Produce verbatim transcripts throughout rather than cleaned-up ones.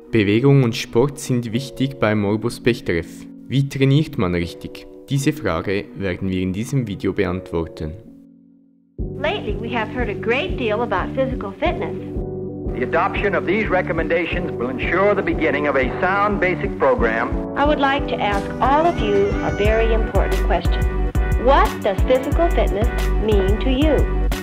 Bewegung und Sport sind wichtig bei Morbus Bechterew. Wie trainiert man richtig? Diese Frage werden wir in diesem Video beantworten. Lately, we have heard a great deal about physical fitness. The adoption of these recommendations will ensure the beginning of a sound basic program. I would like to ask all of you a very important question. What does physical fitness mean to you?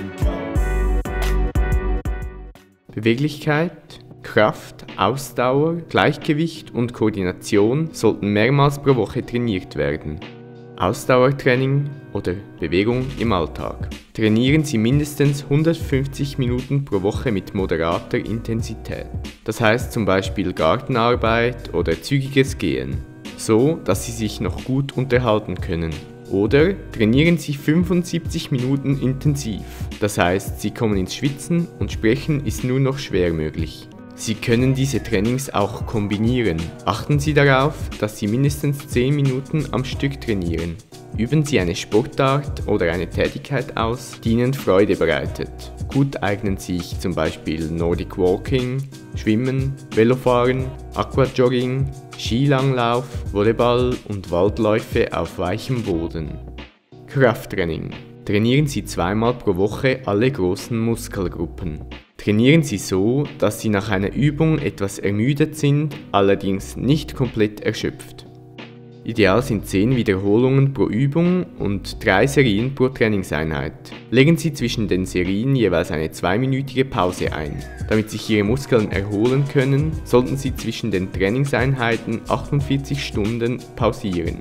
Beweglichkeit, Kraft, Ausdauer, Gleichgewicht und Koordination sollten mehrmals pro Woche trainiert werden. Ausdauertraining oder Bewegung im Alltag. Trainieren Sie mindestens hundertfünfzig Minuten pro Woche mit moderater Intensität. Das heißt zum Beispiel Gartenarbeit oder zügiges Gehen, so dass Sie sich noch gut unterhalten können. Oder trainieren Sie fünfundsiebzig Minuten intensiv, das heißt Sie kommen ins Schwitzen und Sprechen ist nur noch schwer möglich. Sie können diese Trainings auch kombinieren. Achten Sie darauf, dass Sie mindestens zehn Minuten am Stück trainieren. Üben Sie eine Sportart oder eine Tätigkeit aus, die Ihnen Freude bereitet. Gut eignen sich zum Beispiel Nordic Walking, Schwimmen, Velofahren, Aquajogging, Skilanglauf, Volleyball und Waldläufe auf weichem Boden. Krafttraining. Trainieren Sie zweimal pro Woche alle großen Muskelgruppen. Trainieren Sie so, dass Sie nach einer Übung etwas ermüdet sind, allerdings nicht komplett erschöpft. Ideal sind zehn Wiederholungen pro Übung und drei Serien pro Trainingseinheit. Legen Sie zwischen den Serien jeweils eine zweiminütige Pause ein. Damit sich Ihre Muskeln erholen können, sollten Sie zwischen den Trainingseinheiten achtundvierzig Stunden pausieren.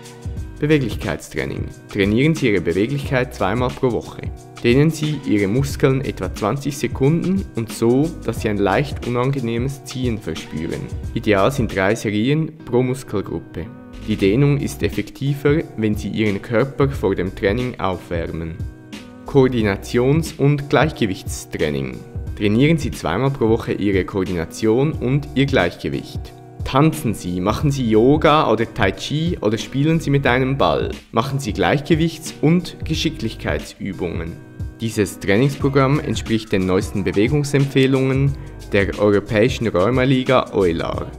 Beweglichkeitstraining. Trainieren Sie Ihre Beweglichkeit zweimal pro Woche. Dehnen Sie Ihre Muskeln etwa zwanzig Sekunden und so, dass Sie ein leicht unangenehmes Ziehen verspüren. Ideal sind drei Serien pro Muskelgruppe. Die Dehnung ist effektiver, wenn Sie Ihren Körper vor dem Training aufwärmen. Koordinations- und Gleichgewichtstraining. Trainieren Sie zweimal pro Woche Ihre Koordination und Ihr Gleichgewicht. Tanzen Sie, machen Sie Yoga oder Tai Chi oder spielen Sie mit einem Ball. Machen Sie Gleichgewichts- und Geschicklichkeitsübungen. Dieses Trainingsprogramm entspricht den neuesten Bewegungsempfehlungen der Europäischen Rheumaliga EULAR.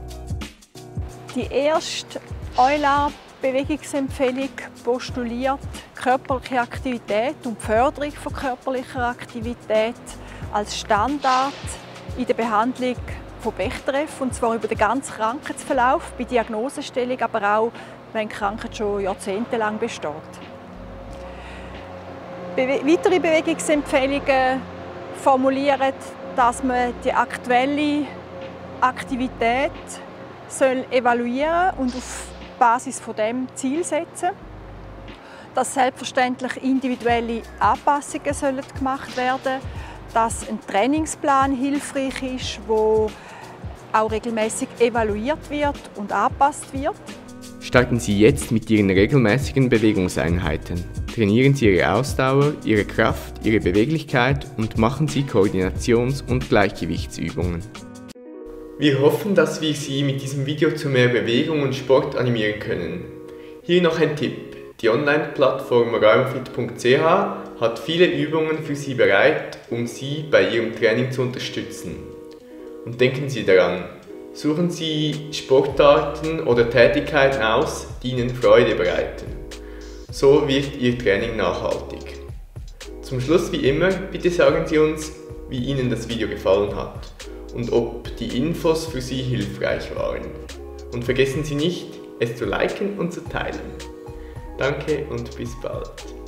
Die erste EULAR-Bewegungsempfehlung postuliert körperliche Aktivität und die Förderung von körperlicher Aktivität als Standard in der Behandlung von Bechterew, und zwar über den ganzen Krankheitsverlauf, bei Diagnosestellung, aber auch, wenn die Krankheit schon jahrzehntelang besteht. Be- weitere Bewegungsempfehlungen formulieren, dass man die aktuelle Aktivität soll evaluieren und auf Basis von dem Ziel setzen. Dass selbstverständlich individuelle Anpassungen sollen gemacht werden, dass ein Trainingsplan hilfreich ist, wo auch regelmäßig evaluiert wird und angepasst wird. Starten Sie jetzt mit Ihren regelmäßigen Bewegungseinheiten. Trainieren Sie Ihre Ausdauer, Ihre Kraft, Ihre Beweglichkeit und machen Sie Koordinations- und Gleichgewichtsübungen. Wir hoffen, dass wir Sie mit diesem Video zu mehr Bewegung und Sport animieren können. Hier noch ein Tipp. Die Online-Plattform rheumafit punkt c h hat viele Übungen für Sie bereit, um Sie bei Ihrem Training zu unterstützen. Und denken Sie daran, suchen Sie Sportarten oder Tätigkeiten aus, die Ihnen Freude bereiten. So wird Ihr Training nachhaltig. Zum Schluss wie immer, bitte sagen Sie uns, wie Ihnen das Video gefallen hat und ob die Infos für Sie hilfreich waren. Und vergessen Sie nicht, es zu liken und zu teilen. Danke und bis bald.